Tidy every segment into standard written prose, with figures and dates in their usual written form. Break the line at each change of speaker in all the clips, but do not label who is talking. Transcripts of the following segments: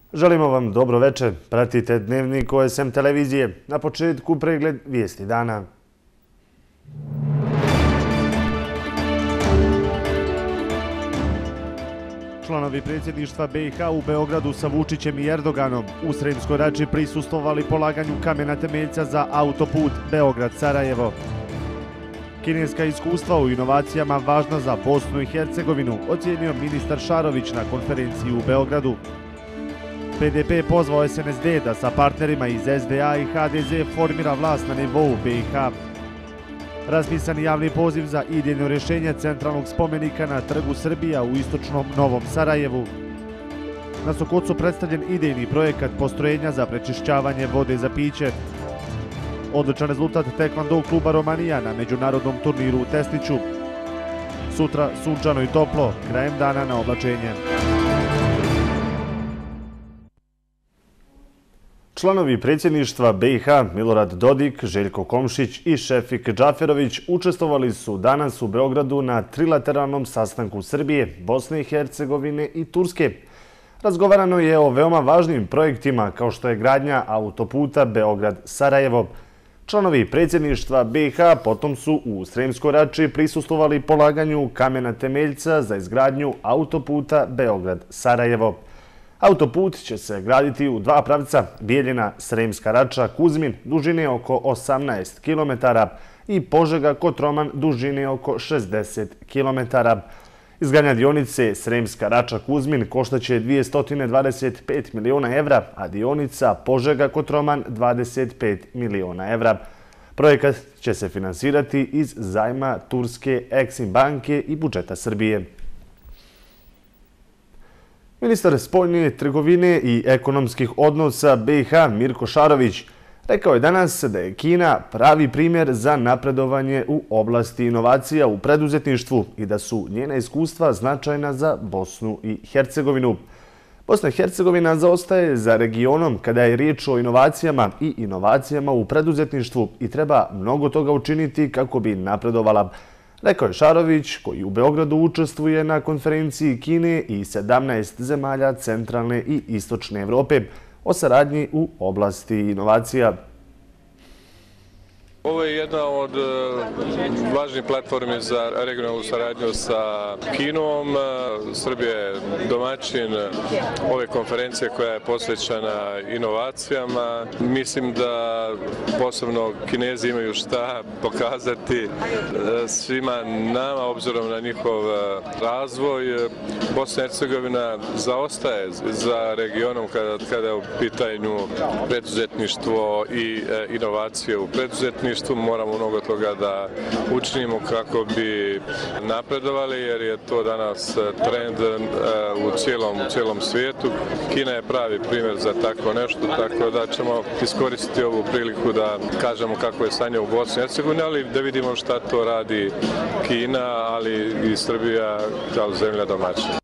Želimo vam dobro večer. Pratite Dnevnik OSM televizije. Na početku pregled vijesti dana. Članovi predsjedništva BiH u Beogradu sa Vučićem i Erdoganom u Sremskoj Rači prisustvovali polaganju kamena temeljca za autoput Beograd-Sarajevo. Kineska iskustva u inovacijama važna za Bosnu i Hercegovinu, ocijenio ministar Šarović na konferenciji u Beogradu. PDP pozvao SNSD da sa partnerima iz SDA i HDZ formira vlast na nivou BiH. Raspisan javni poziv za idejno rješenje centralnog spomenika na Trgu Srbija u istočnom Novom Sarajevu. Na Sokocu predstavljen idejni projekat postrojenja za prečišćavanje vode za piće. Odličan rezultat tekvando kluba Romanija na međunarodnom turniru u Tesliću. Sutra sunčano i toplo, krajem dana na oblačenje. Članovi predsjedništva BiH Milorad Dodik, Željko Komšić i Šefik Džaferović učestvovali su danas u Beogradu na trilateralnom sastanku Srbije, Bosne i Hercegovine i Turske. Razgovarano je o veoma važnim projektima kao što je gradnja autoputa Beograd-Sarajevo. Članovi predsjedništva BiH potom su u Sremskoj Rači prisustvovali polaganju kamena temeljca za izgradnju autoputa Beograd-Sarajevo. Autoput će se graditi u dva pravca, Bijeljina-Sremska Rača-Kuzmin dužine oko 18 km i Požega-Kotroman dužine oko 60 km. Izgradnja dionice Sremska Rača-Kuzmin koštaće 225 miliona evra, a dionica Požega-Kotroman 25 miliona evra. Projekat će se finansirati iz zajma Turske Eksim banke i budžeta Srbije. Ministar spoljne trgovine i ekonomskih odnosa BiH Mirko Šarović rekao je danas da je Kina pravi primjer za napredovanje u oblasti inovacija u preduzetništvu i da su njena iskustva značajna za Bosnu i Hercegovinu. Bosna i Hercegovina zaostaje za regionom kada je riječ o inovacijama i inovacijama u preduzetništvu i treba mnogo toga učiniti kako bi napredovala. Rekao je Šarović, koji u Beogradu učestvuje na konferenciji Kine i 17 zemalja centralne i istočne Evrope o saradnji u oblasti inovacija.
Ovo je jedna od važnih platformi za regionalnu saradnju sa Kinom. Srbija je domaćin ove konferencije koja je posvećena inovacijama. Mislim da posebno Kinezi imaju šta pokazati svima nama obzirom na njihov razvoj. Bosna i Hercegovina zaostaje za regionom kada je u pitanju preduzetništvo i inovacije u preduzetništvu. Moramo mnogo toga da učinimo kako bi napredovali, jer je to danas trend u cijelom svijetu. Kina je pravi primjer za tako nešto, tako da ćemo iskoristiti ovu priliku da kažemo kako je stanje u Bosni i Hercegovini, ali da vidimo šta to radi Kina, ali i Srbija kao zemlja domaćina.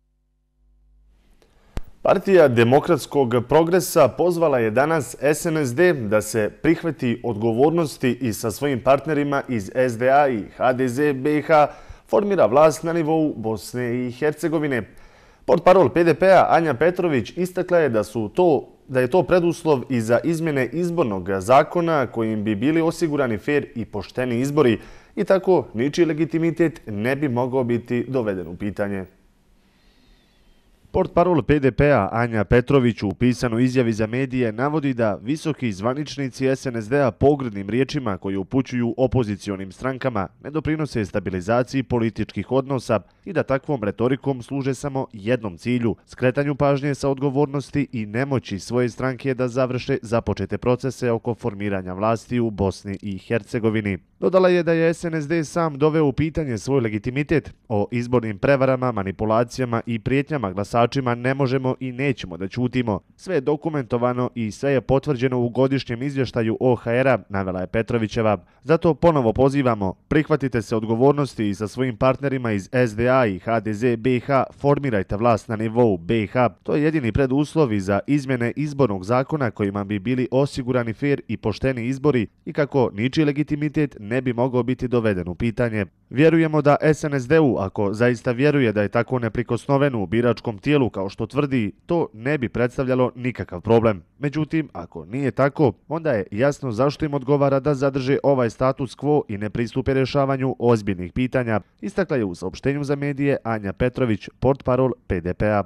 Partija demokratskog progresa pozvala je danas SNSD da se prihvati odgovornosti i sa svojim partnerima iz SDA i HDZ BiH formira vlast na nivou Bosne i Hercegovine. Portparol PDP-a Anja Petrović istakla je da je to preduslov i za izmjene izbornog zakona kojim bi bili osigurani fer i pošteni izbori i tako ničiji legitimitet ne bi mogao biti doveden u pitanje. Portparol PDP-a Anja Petrović u pisanoj izjavi za medije navodi da visoki zvaničnici SNSD-a pogrdnim riječima koji upućuju opozicionim strankama ne doprinose stabilizaciji političkih odnosa i da takvom retorikom služe samo jednom cilju, skretanju pažnje sa odgovornosti i nemoći svoje stranke da završe započete procese oko formiranja vlasti u Bosni i Hercegovini. Dodala je da je SNSD sam doveo u pitanje svoj legitimitet. O izbornim prevarama, manipulacijama i prijetnjama glasačima ne možemo i nećemo da ćutimo. Sve je dokumentovano i sve je potvrđeno u godišnjem izvještaju OHR-a, navela je Petrovićeva. Zato ponovo pozivamo, prihvatite se odgovornosti i sa svojim partnerima iz SDA i HDZ BiH formirajte vlast na nivou BiH. To je jedini preduslov za izmjene izbornog zakona kojima bi bili osigurani fer i pošteni izbori i kako ničiji legitimitet ne bi mogao biti doveden u pitanje. Vjerujemo da SNSD-u, ako zaista vjeruje da je tako neprikosnoven u biračkom tijelu kao što tvrdi, to ne bi predstavljalo nikakav problem. Međutim, ako nije tako, onda je jasno zašto im odgovara da zadrže ovaj status quo i ne pristupe rješavanju ozbiljnih pitanja, istakla je u saopštenju za medije Anja Petrović, portparol PDP-a.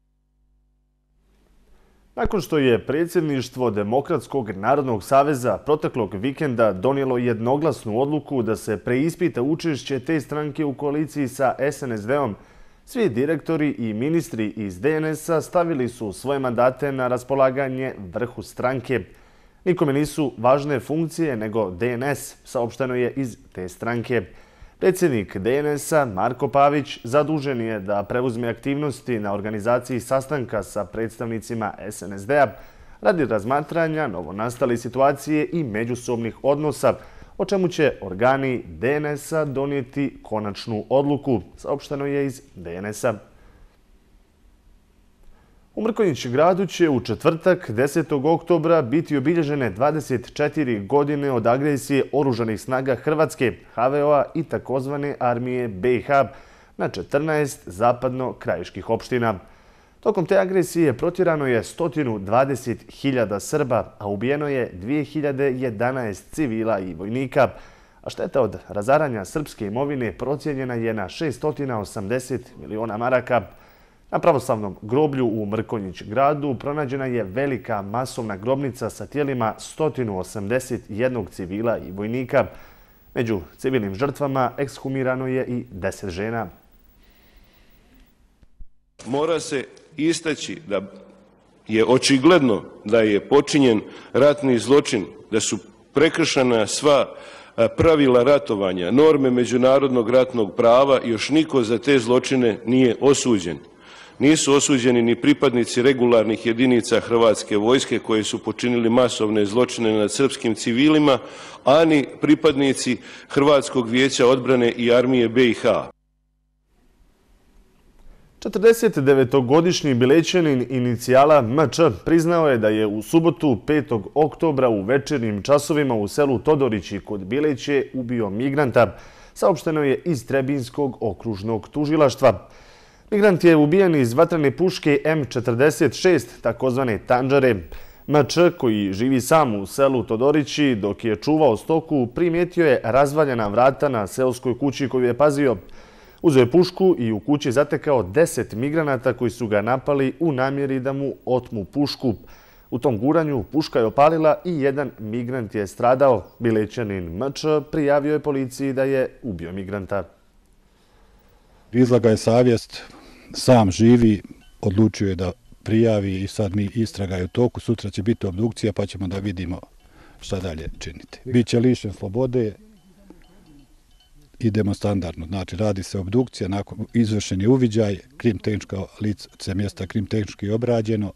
Nakon što je predsjedništvo Demokratskog narodnog saveza proteklog vikenda donijelo jednoglasnu odluku da se preispita učešće te stranke u koaliciji sa SNSD-om, svi direktori i ministri iz DNS-a stavili su svoje mandate na raspolaganje vrhu stranke. Nikome nisu važne funkcije nego DNS, saopšteno je iz te stranke. Predsjednik DNS-a Marko Pavić zadužen je da preuzme aktivnosti na organizaciji sastanka sa predstavnicima SNSD-a radi razmatranja novonastale situacije i međusobnih odnosa, o čemu će organi DNS-a donijeti konačnu odluku, saopšteno je iz DNS-a. U Mrkonjić gradu će u četvrtak 10. oktobra biti obilježene 24 godine od agresije oružanih snaga Hrvatske, HVO-a i takozvane armije BiH na 14 zapadno-krajiških opština. Tokom te agresije protjerano je 120.000 Srba, a ubijeno je 2011 civila i vojnika, a šteta od razaranja srpske imovine procijenjena je na 680 miliona maraka. Na pravoslavnom groblju u Mrkonjić gradu pronađena je velika masovna grobnica sa tijelima 181 civila i vojnika. Među civilnim žrtvama ekshumirano je i 10 žena.
Mora se istaći da je očigledno da je počinjen ratni zločin, da su prekršena sva pravila ratovanja, norme međunarodnog ratnog prava i još niko za te zločine nije osuđen. Nisu osuđeni ni pripadnici regularnih jedinica Hrvatske vojske koji su počinili masovne zločine nad srpskim civilima, a ni pripadnici Hrvatskog vijeća odbrane i armije BiH.
49-godišnji Bilećanin inicijala MČ priznao je da je u subotu 5. oktobra u večernjim časovima u selu Todorići kod Bileće ubio migranta, saopšteno je iz Trebinskog okružnog tužilaštva. Migrant je ubijen iz vatrene puške M46, takozvane Tandžare. MČ, koji živi sam u selu Todorići dok je čuvao stoku, primijetio je razvaljena vrata na seoskoj kući koju je pazio. Uzeo je pušku i u kući zatekao 10 migranata koji su ga napali u namjeri da mu otmu pušku. U tom guranju puška je opalila i jedan migrant je stradao. Bilećanin MČ prijavio je policiji da je ubio migranta.
Izlaga je savjest, sam živi, odlučio je da prijavi i sad mi istraga je u toku. Sutra će biti obdukcija pa ćemo da vidimo šta dalje činiti. Biće lišen slobode, idemo standardno. Znači radi se obdukcija, nakon izvršeni uviđaj, krim-tehnička lice mjesta krim-tehnički obrađeno.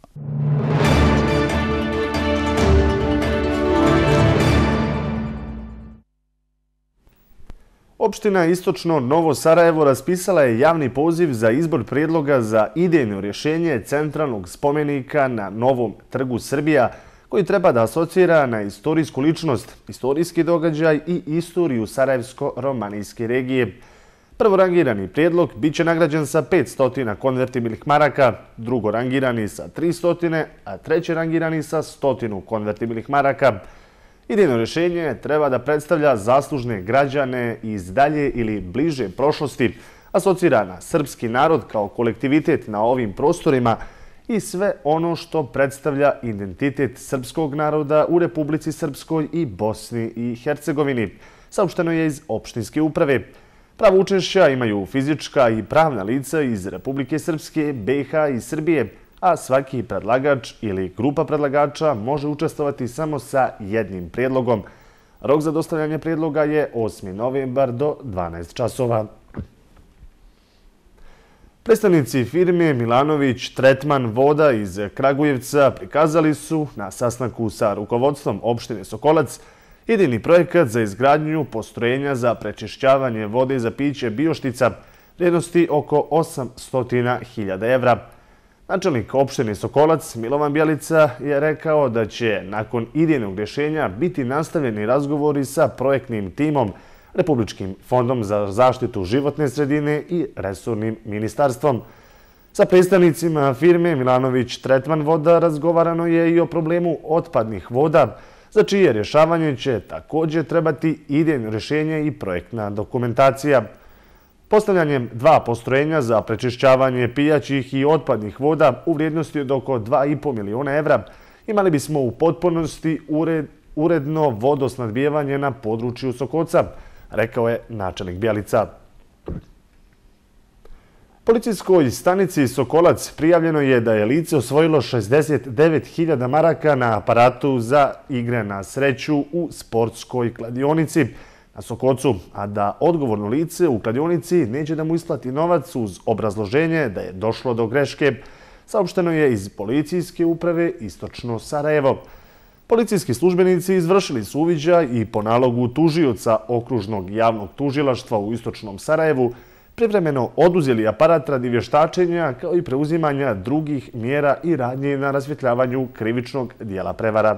Opština Istočno Novo Sarajevo raspisala je javni poziv za izbor prijedloga za idejno rješenje centralnog spomenika na Novom trgu Srbija, koji treba da asocira na istorijsku ličnost, istorijski događaj i istoriju Sarajevsko-romanijske regije. Prvorangirani prijedlog biće nagrađen sa 500 konvertibilnih maraka, drugorangirani sa 300, a trećerangirani sa 100 konvertibilnih maraka. Idejno rješenje treba da predstavlja zaslužne građane iz dalje ili bliže prošlosti, asocira na srpski narod kao kolektivitet na ovim prostorima i sve ono što predstavlja identitet srpskog naroda u Republici Srpskoj i Bosni i Hercegovini, saopšteno je iz opštinske uprave. Pravo učešća imaju fizička i pravna lica iz Republike Srpske, BiH i Srbije, a svaki predlagač ili grupa predlagača može učestvovati samo sa jednim prijedlogom. Rok za dostavljanje prijedloga je 8. novembar do 12 časova. Predstavnici firme Milanović Tretman voda iz Kragujevca prikazali su na sastanku sa rukovodstvom opštine Sokolac idejni projekat za izgradnju postrojenja za prečišćavanje vode za piće Bioštica vrijednosti oko 800.000 evra. Načelnik opštine Sokolac Milovan Bjelica je rekao da će nakon idejnog rješenja biti nastavljeni razgovori sa projektnim timom Republičkim fondom za zaštitu životne sredine i resornim ministarstvom. Sa predstavnicima firme Milanović Tretman voda razgovarano je i o problemu otpadnih voda, za čije rješavanje će također trebati idejno rješenje i projektna dokumentacija. Postavljanjem 2 postrojenja za prečišćavanje pijaćih i otpadnih voda u vrijednosti od oko 2,5 miliona evra imali bismo u potpunosti uredno vodosnadbijevanje na području Sokoca, rekao je načelnik Bjelica. Policijskoj stanici Sokolac prijavljeno je da je lice osvojilo 69.000 maraka na aparatu za igre na sreću u sportskoj kladionici na Sokocu, a da odgovorno lice u kladionici neće da mu isplati novac uz obrazloženje da je došlo do greške, saopšteno je iz Policijske uprave Istočno Sarajevo. Policijski službenici izvršili su uviđaj i po nalogu tužioca Okružnog javnog tužilaštva u Istočnom Sarajevu privremeno oduzeli aparat radi vještačenja kao i preuzimanja drugih mjera i radnje na rasvjetljavanju krivičnog dijela prevara.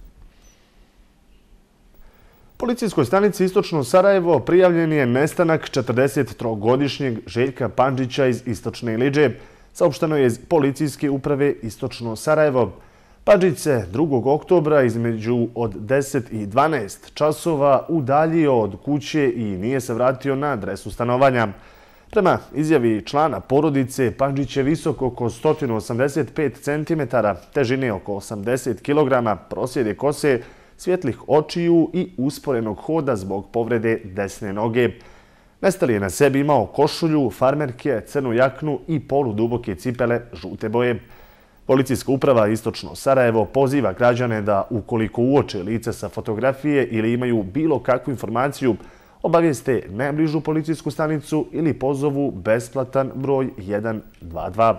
Policijskoj stanici Istočno Sarajevo prijavljen je nestanak 43-godišnjeg Željka Pandžića iz Istočne Iliđe, saopšteno je iz Policijske uprave Istočno Sarajevo. Pandžić se 2. oktobra između od 10 i 12 časova udaljio od kuće i nije se vratio na adresu stanovanja. Prema izjavi člana porodice, Pandžić je visok oko 185 cm, težine oko 80 kg, prosjede kose, svjetlih očiju i usporenog hoda zbog povrede desne noge. Nestali je na sebi imao košulju, farmerke, crnu jaknu i poluduboke cipele žute boje. Policijska uprava Istočno Sarajevo poziva građane da ukoliko uoče lice sa fotografije ili imaju bilo kakvu informaciju, obavijeste najbližu policijsku stanicu ili pozovu besplatan broj 122.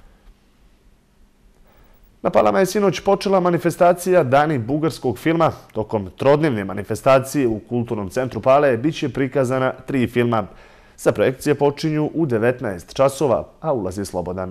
Na Palama je sinoć počela manifestacija Dani bugarskog filma. Tokom trodnevne manifestacije u Kulturnom centru Pale bit će prikazana 3 filma. Sa projekcije počinju u 19 časova, a ulaz je slobodan.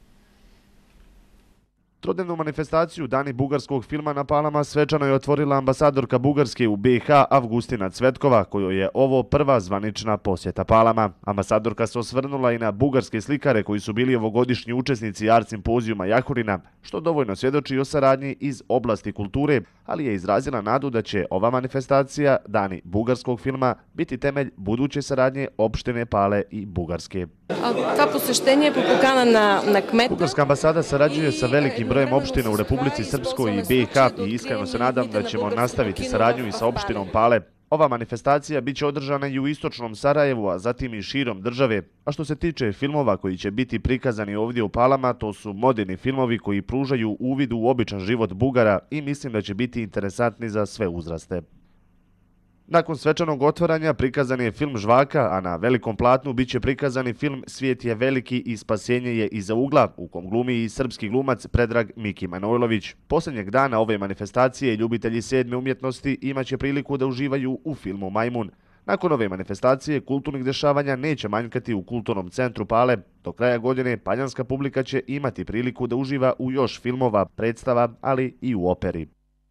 Trodnevnu manifestaciju Dani bugarskog filma na Palama svečano je otvorila ambasadorka Bugarske u BiH Avgustina Cvetkova, kojoj je ovo prva zvanična posjeta Palama. Ambasadorka se osvrnula i na bugarske slikare koji su bili ovogodišnji učesnici art simpozijuma Jahorina, što dovoljno svjedoči o saradnji iz oblasti kulture, ali je izrazila nadu da će ova manifestacija Dani bugarskog filma biti temelj buduće saradnje opštine Pale i Bugarske.
Ta posjećenje je popukana na kmeta.
Bugarska ambasada sarađuje sa velikim brojem opština u Republici Srpskoj i BiH i iskreno se nadam da ćemo nastaviti saradnju i sa opštinom Pale. Ova manifestacija biće održana i u Istočnom Sarajevu, a zatim i širom države. A što se tiče filmova koji će biti prikazani ovdje u Palama, to su moderni filmovi koji pružaju uvid u običan život Bugara i mislim da će biti interesantni za sve uzraste. Nakon svečanog otvaranja prikazan je film Žvaka, a na velikom platnu biće prikazani film Svijet je veliki i spasenje je iza ugla, u kom glumi i srpski glumac Predrag Miki Manojlović. Posljednjeg dana ove manifestacije ljubitelji 7. umjetnosti imaće priliku da uživaju u filmu Majmun. Nakon ove manifestacije kulturnih dešavanja neće manjkati u Kulturnom centru Pale. Do kraja godine paljanska publika će imati priliku da uživa u još filmova, predstava, ali i u operi.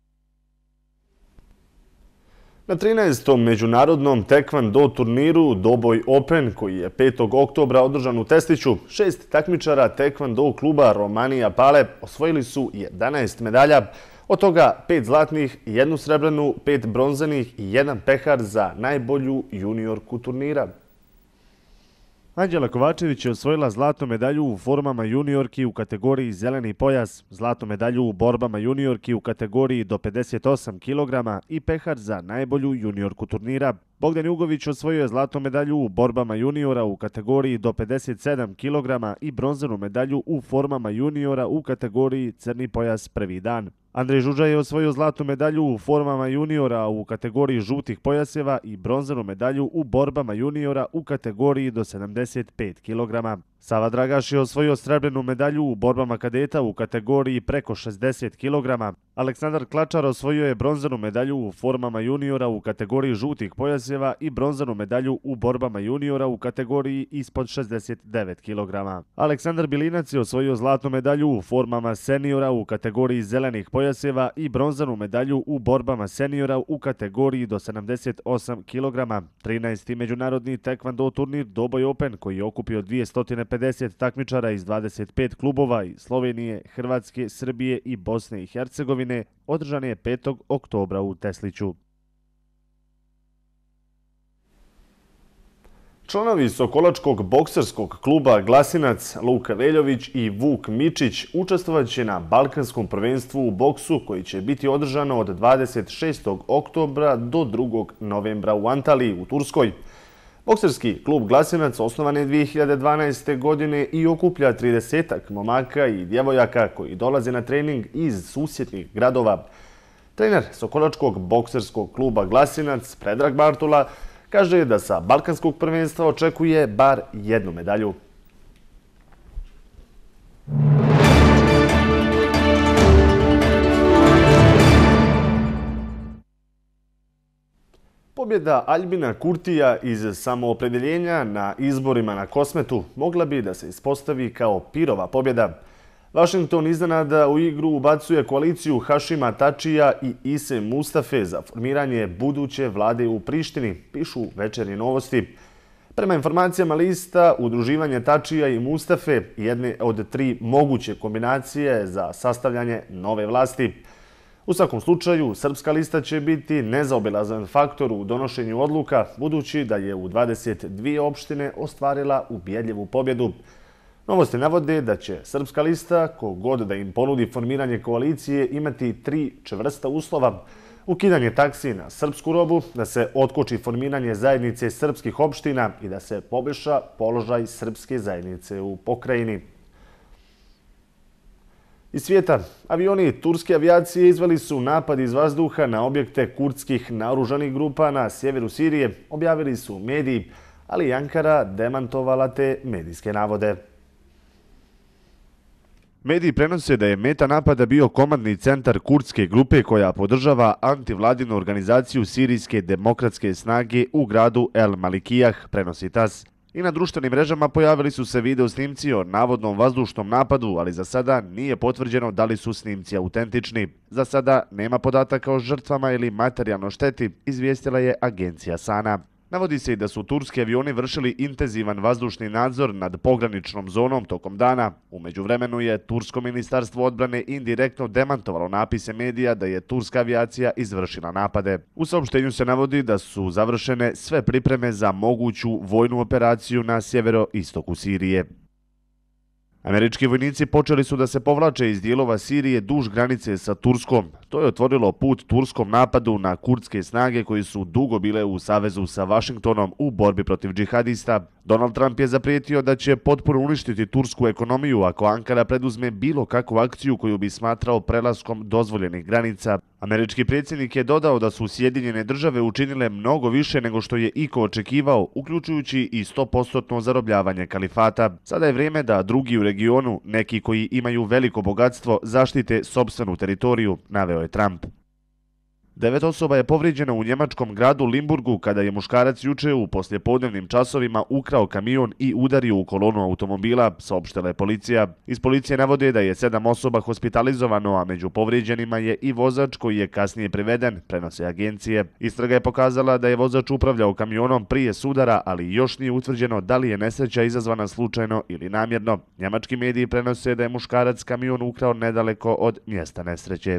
Na 13. međunarodnom tekvando turniru Doboj Open, koji je 5. oktobra održan u Testiću, 6 takmičara tekvando kluba Romanija Pale osvojili su 11 medalja, od toga 5 zlatnih, 1 srebrnu, 5 bronzanih i 1 pehar za najbolju juniorku turnira. Anđela Kovačević je osvojila zlatnu medalju u formama juniorki u kategoriji zeleni pojas, zlatnu medalju u borbama juniorki u kategoriji do 58 kg i pehar za najbolju juniorku turnira. Bogdan Jugović osvojio je zlatnu medalju u borbama juniora u kategoriji do 57 kg i bronzanu medalju u formama juniora u kategoriji crni pojas prvi dan. Andrej Žuđa je osvojio zlatnu medalju u formama juniora u kategoriji žutih pojaseva i bronzanu medalju u borbama juniora u kategoriji do 75 kg. Sava Dragaš je osvojio srebrnu medalju u borbama kadeta u kategoriji preko 60 kg. Aleksandar Klačar osvojio je bronzanu medalju u formama juniora u kategoriji žutih pojaseva i bronzanu medalju u borbama juniora u kategoriji ispod 69 kg. Aleksandar Bilinac je osvojio zlatnu medalju u formama seniora u kategoriji zelenih pojaseva i bronzanu medalju u borbama seniora u kategoriji do 78 kg. 13. međunarodni tekvando turnir Doboj Open, koji je okupio 250 takmičara iz 25 klubova iz Slovenije, Hrvatske, Srbije i Bosne i Hercegovine, održan je 5. oktobra u Tesliću. Članovi Sokolačkog bokserskog kluba Glasinac, Luka Veljović i Vuk Mičić učestvovaće na Balkanskom prvenstvu u boksu koji će biti održano od 26. oktobra do 2. novembra u Antaliji u Turskoj. Bokserski klub Glasinac osnovan je 2012. godine i okuplja 30-ak momaka i djevojaka koji dolaze na trening iz susjednih gradova. Trener Sokolačkog bokserskog kluba Glasinac, Predrag Bartula, kaže da sa Balkanskog prvenstva očekuje bar jednu medalju. Pobjeda Aljbina Kurtija iz Samoopredeljenja na izborima na Kosmetu mogla bi da se ispostavi kao pirova pobjeda. Washington iznenada u igru ubacuje koaliciju Hašima Tačija i Ise Mustafe za formiranje buduće vlade u Prištini, pišu Večernje novosti. Prema informacijama lista, udruživanje Tačija i Mustafe jedne od 3 moguće kombinacije za sastavljanje nove vlasti. U svakom slučaju, srpska lista će biti nezaobilazan faktor u donošenju odluka, budući da je u 22 opštine ostvarila ubjedljivu pobjedu. Novosti navode da će srpska lista, kogod da im ponudi formiranje koalicije, imati 3 čvrsta uslova. Ukidanje taksi na srpsku robu, da se otkoči formiranje zajednice srpskih opština i da se poboljša položaj srpske zajednice u pokrajini. Iz svijeta, avioni turske avijacije izveli su napad iz vazduha na objekte kurdskih naoružanih grupa na sjeveru Sirije, objavili su mediji, ali Ankara demantovala te medijske navode. Mediji prenose da je meta napada bio komandni centar kurdske grupe koja podržava antivladinu organizaciju Sirijske demokratske snage u gradu El Malikijah, prenosi TAS. I na društvenim mrežama pojavili su se video snimci o navodnom vazdušnom napadu, ali za sada nije potvrđeno da li su snimci autentični. Za sada nema podataka o žrtvama ili materijalnoj šteti, izvijestila je agencija Sana. Navodi se i da su turski avioni vršili intenzivan vazdušni nadzor nad pograničnom zonom tokom dana. U međuvremenu je Tursko ministarstvo odbrane indirektno demantovalo napise medija da je turska avijacija izvršila napade. U saopštenju se navodi da su završene sve pripreme za moguću vojnu operaciju na sjeveroistoku Sirije. Američki vojnici počeli su da se povlače iz dijelova Sirije duž granice sa Turskom. To je otvorilo put turskom napadu na kurdske snage koji su dugo bile u savezu sa Washingtonom u borbi protiv džihadista. Donald Trump je zaprijetio da će potpuno uništiti tursku ekonomiju ako Ankara preduzme bilo kakvu akciju koju bi smatrao prelaskom dozvoljenih granica. Američki predsjednik je dodao da su Sjedinjene države učinile mnogo više nego što je iko očekivao, uključujući i 100% zarobljavanje kalifata. Sada je vrijeme da drugi u regionu, neki koji imaju veliko bogatstvo, zaštite sopstvenu teritoriju, naveo je Trump. 9 osoba je povrijeđeno u njemačkom gradu Limburgu kada je muškarac juče u poslijepodnevnim časovima ukrao kamion i udario u kolonu automobila, saopštila je policija. Iz policije navode da je 7 osoba hospitalizovano, a među povrijeđenima je i vozač koji je kasnije priveden, prenose agencije. Istraga je pokazala da je vozač upravljao kamionom prije sudara, ali još nije utvrđeno da li je nesreća izazvana slučajno ili namjerno. Njemački mediji prenose da je muškarac kamion ukrao nedaleko od mjesta nesreće.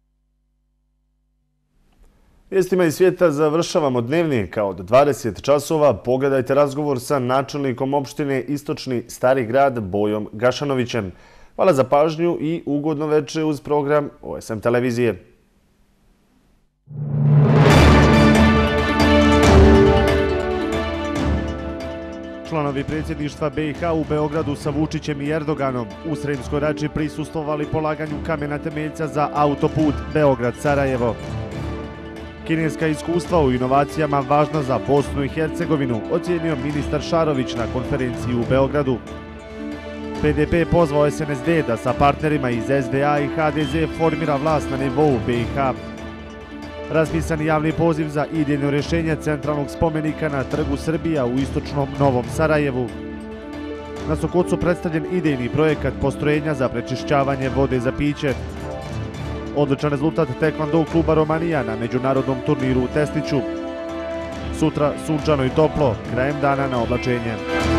Vijestima iz svijeta završavamo dnevnika od 20 časova. Pogledajte razgovor sa načelnikom opštine Istočni Stari grad Bojom Gašanovićem. Hvala za pažnju i ugodno veče uz program OSM televizije. Članovi predsjedništva BiH u Beogradu sa Vučićem i Erdoganom u Sremskoj Rači prisustvovali polaganju kamena temeljca za autoput Beograd-Sarajevo. Kineska iskustva u inovacijama važna za Bosnu i Hercegovinu, ocijenio ministar Šarović na konferenciji u Beogradu. PDP pozvao SNSD da sa partnerima iz SDA i HDZ formira vlast na nivou BiH. Raspisan javni poziv za idejno rješenje centralnog spomenika na Trgu Srbija u istočnom Novom Sarajevu. Na Sokocu predstavljen idejni projekat postrojenja za prečišćavanje vode za piće. Odličan rezultat tekvando kluba Romanija na međunarodnom turniru u Tesliću. Sutra sunčano i toplo, krajem dana na oblačenje.